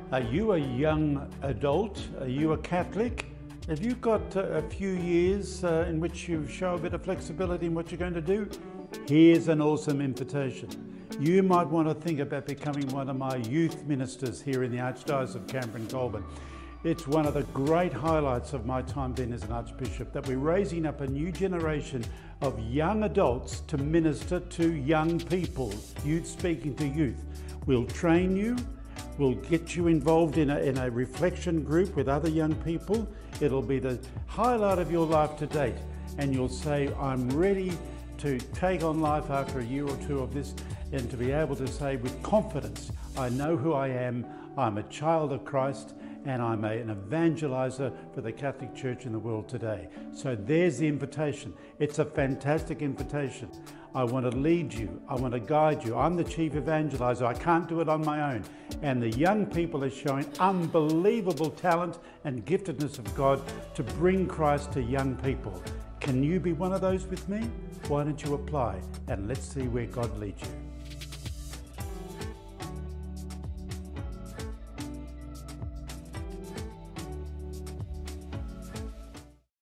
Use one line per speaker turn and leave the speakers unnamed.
Are you a young adult? Are you a Catholic? Have you got a few years in which you show a bit of flexibility in what you're going to do? Here's an awesome invitation. You might want to think about becoming one of my youth ministers here in the Archdiocese of Canberra and Goulburn. It's one of the great highlights of my time being as an Archbishop that we're raising up a new generation of young adults to minister to young people, youth speaking to youth. We'll train you. We'll get you involved in a reflection group with other young people. It'll be the highlight of your life to date, and you'll say, I'm ready to take on life after a year or two of this, and to be able to say with confidence, I know who I am, I'm a child of Christ, and I'm an evangelizer for the Catholic Church in the world today. So there's the invitation. It's a fantastic invitation. I want to lead you. I want to guide you. I'm the chief evangelizer. I can't do it on my own. And the young people are showing unbelievable talent and giftedness of God to bring Christ to young people. Can you be one of those with me? Why don't you apply, and let's see where God leads you.